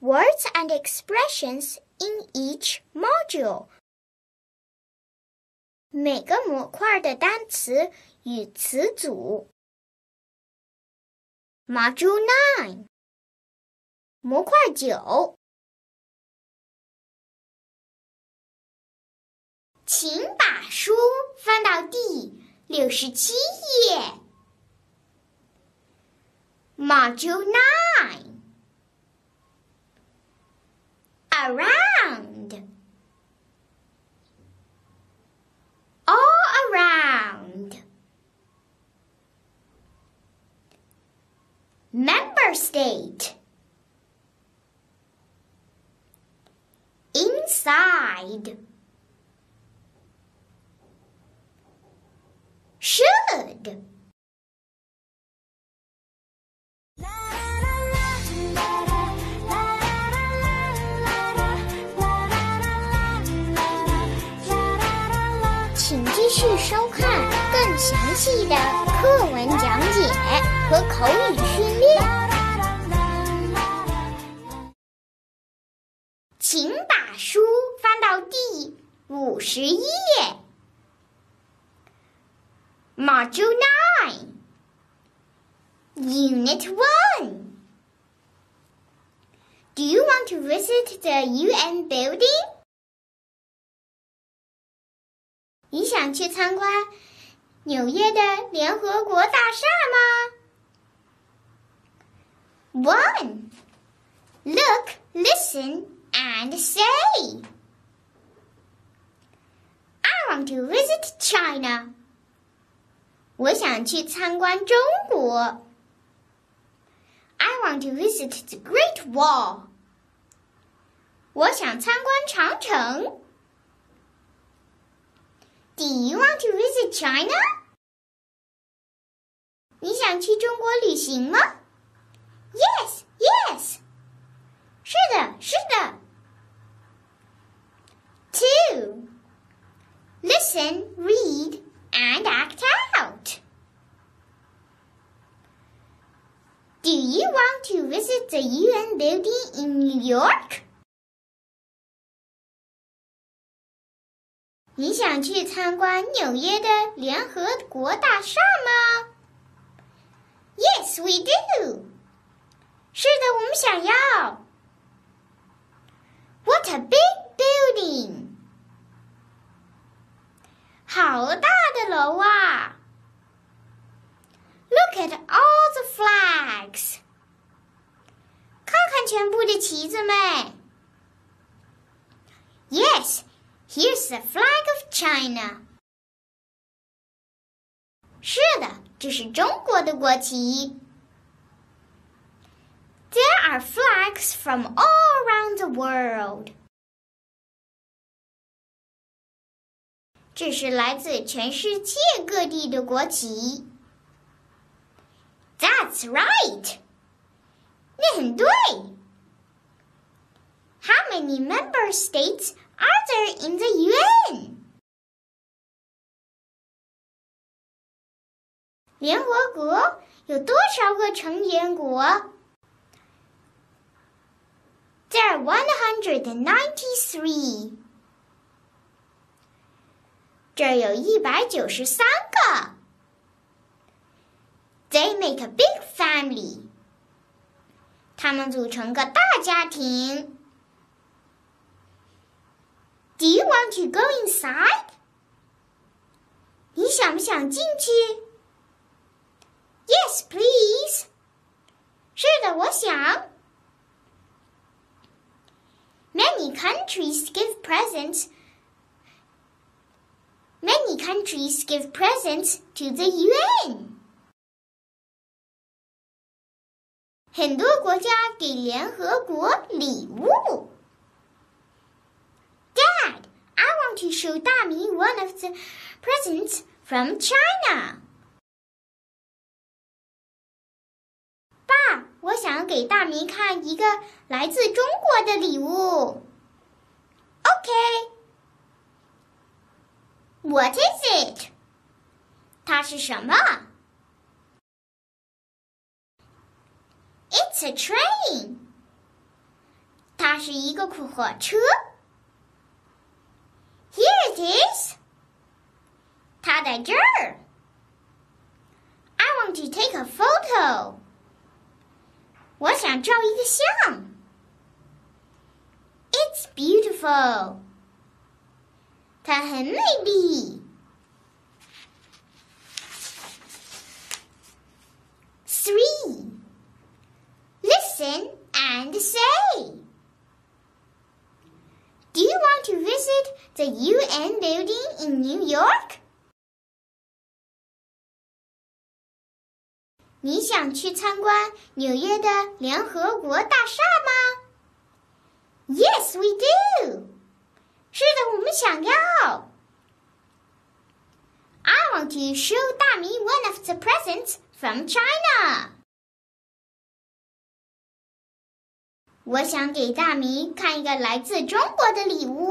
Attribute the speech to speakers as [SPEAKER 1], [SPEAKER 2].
[SPEAKER 1] Words and expressions in each module. 每个模块的单词与词组。Module 9模块9，请把书翻到第67页。Module 9 Around All around Member state Inside Should请继续收看更详细的课文讲解和口语训练。请把书翻到第50页。Module 9 Unit 1 Do you want to visit the UN building? 你想去参观纽约的联合国大厦吗 1. Look, listen, and say I want to visit China. 我想去参观中国。I want to visit the Great Wall. 我想参观长城。Do you want to visit China? 你想去中国旅行吗 ？Yes, yes. 是的，是的。2. Listen, read, and act out. Do you want to visit the UN building in New York? 你想去参观纽约的联合国大厦吗 ？Yes, we do. 是的，我们想要。What a big building! 好大的楼啊 ！Look at all the flags. 看看全部的旗子们。Yes. Here's the flag of China. 是的，这是中国的国旗。There are flags from all around the world. 这是来自全世界各地的国旗。That's right. 那很对。How many member states are there in the UN? 联合国有多少个成员国 There are 193. 这儿有193个。They make a big family. 他们组成个大家庭。Do you want to go inside? 你想不想进去 ？Yes, please. 是的，我想。Many countries give presents. Many countries give presents to the UN. 很多国家给联合国礼物。Dad, I want to show 大米 one of the presents from China. 爸，我想给大米看一个来自中国的礼物。Okay. What is it? 它是什么 ？It's a train. 是一个火车。Here it is. 它在这儿。I want to take a photo. 我想照一个相。It's beautiful. 它很美丽。3. Listen and say. Do you want to visit the UN building in New York? 你想去参观纽约的联合国大厦吗？ Yes, we do. 是的，我们想要。I want to show 大米 one of the presents from China. 我想给大米看一个来自中国的礼物。